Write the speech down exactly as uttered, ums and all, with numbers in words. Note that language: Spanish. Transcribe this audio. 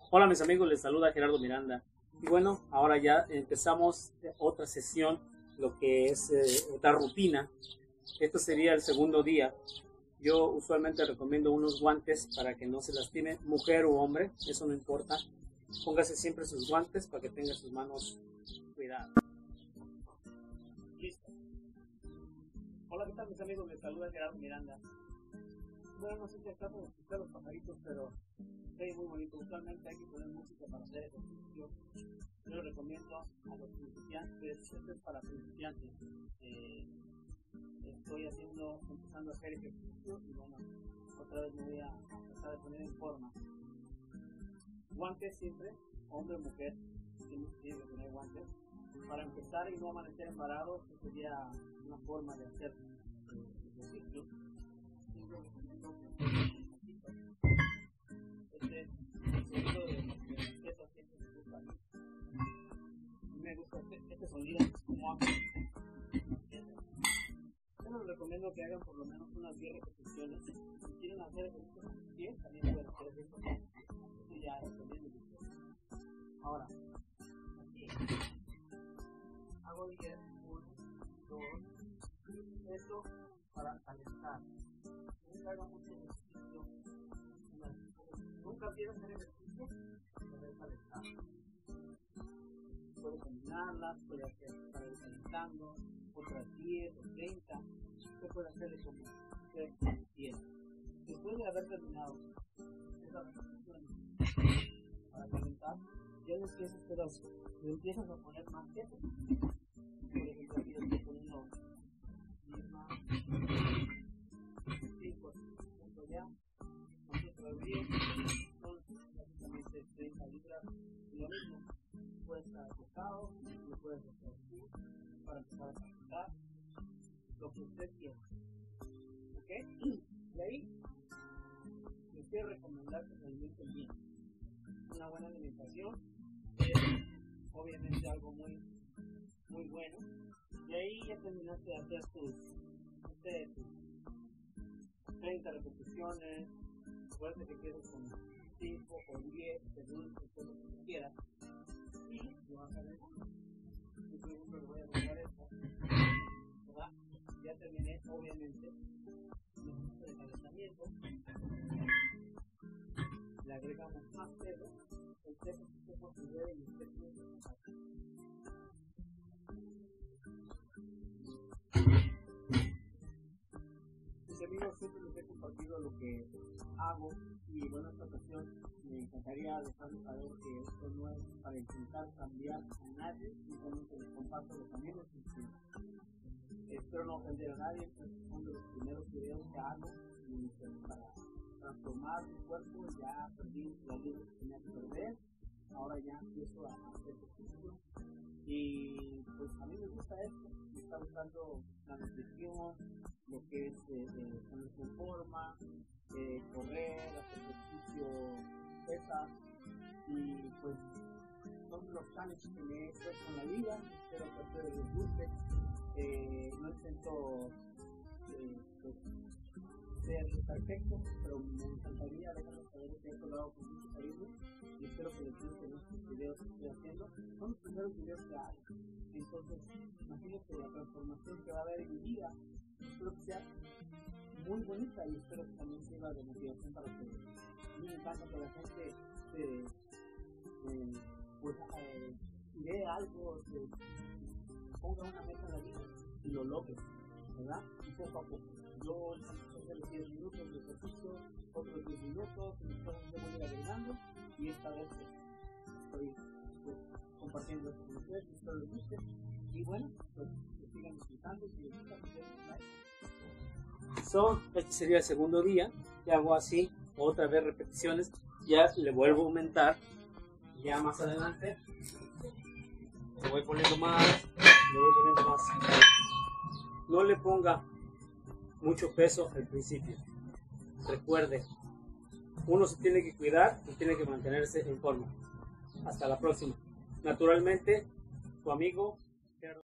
Hola mis amigos, les saluda Gerardo Miranda. Y bueno, ahora ya empezamos otra sesión, lo que es eh, otra rutina. Esto sería el segundo día. Yo usualmente recomiendo unos guantes para que no se lastime, mujer o hombre, eso no importa. Póngase siempre sus guantes para que tenga sus manos cuidadas. Listo. Hola, ¿qué tal mis amigos? Les saluda Gerardo Miranda. Bueno, no sé si acá pueden escuchar los pajaritos, pero es muy bonito. Usualmente hay que poner música para hacer ejercicio. Yo lo recomiendo a los principiantes. Esto es para principiantes. Eh, estoy haciendo, empezando a hacer ejercicio y bueno, otra vez me voy a, a tratar de poner en forma. Guantes siempre, hombre o mujer, siempre tiene que tener guantes. Para empezar y no amanecer embarados, esta sería una forma de hacer eh, ejercicio. Siempre recomiendo que este sonido de bicicleta siempre me gusta. Me gusta este, este sonido, es como hago. Yo les recomiendo que hagan por lo menos unas diez repeticiones. Si quieren hacer ejercicio con sus pies, también pueden hacer ejercicio. Esto ya es dependiendo de ustedes. Ahora, aquí hago diez, uno, dos, esto para calentar. Nunca hagan mucho ejercicio. Nunca quieren hacer ejercicio, deben calentar. Puede combinarlas, puede hacer para ir calentando, otras diez o treinta. Usted puede hacerle como usted quiera. Después de haber terminado esas repeticiones para calentar, ya le empiezas, le empiezas a poner más peso. Por ejemplo, aquí le estoy poniendo más cinco puntos ya, nosotros diez, son básicamente treinta libras. Y lo mismo, puede estar acostado, lo puedes hacer así, para empezar a calentar, lo que usted quiera. ¿Ok? Y ahí, les quiero recomendar que se alimenten bien. Una buena alimentación es obviamente algo muy, muy bueno. Y ahí ya terminaste de hacer tus, este, tus treinta repeticiones. Recuerda que quieres con cinco o diez, según lo que quieras. Y lo vas a ver. Yo por ejemplo le voy a agregar esto, ¿verdad? Ya terminé, obviamente, mi ejercicio de calentamiento. Le agregamos más peso, el peso que usted considere y usted tiene que usar. Mis amigos, siempre les he compartido lo que hago y bueno, en esta ocasión me encantaría dejarles saber que esto no es para intentar cambiar a nadie, simplemente les comparto lo que a mí me funciona. Espero no ofender a nadie, estos son de los primeros videos que hago y pues, para transformar mi cuerpo. Ya perdí la vida que tenía que perder, ahora ya empiezo a hacer ejercicio y pues a mí me gusta esto, me está gustando la nutrición, lo que es eh, eh, ponerse en forma, eh, correr, hacer ejercicio, pesas y pues son los cambios que me he puesto en la vida. Espero que a ustedes les guste. Eh, no intento eh, pues, ser perfecto, pero me encantaría dejarles saber que esto lo hago con mucho cariño y espero que les gusten estos videos que estoy haciendo. Son los primeros videos que hago, entonces imagínense la transformación que va a haber en mi vida. Espero que sea muy bonita y espero que también sirva de motivación para ustedes. A mí me encanta que la gente se, eh, pues, eh, vea algo, se ponga una meta en la vida y lo logre, ¿verdad? Y poco a poco. Yo empecé a hacer los diez minutos de ejercicio, otros diez minutos, y después yo voy a ir agregando y esta vez pues, estoy pues, compartiendo esto con ustedes, espero les guste y bueno, pues que sigan disfrutando y si les gusta, pues denle like. So, este sería el segundo día, que hago así, otra vez repeticiones, ya le vuelvo a aumentar, ya más adelante, le voy poniendo más, le voy poniendo más. No le ponga mucho peso al principio. Recuerde, uno se tiene que cuidar y tiene que mantenerse en forma. Hasta la próxima. Naturalmente, tu amigo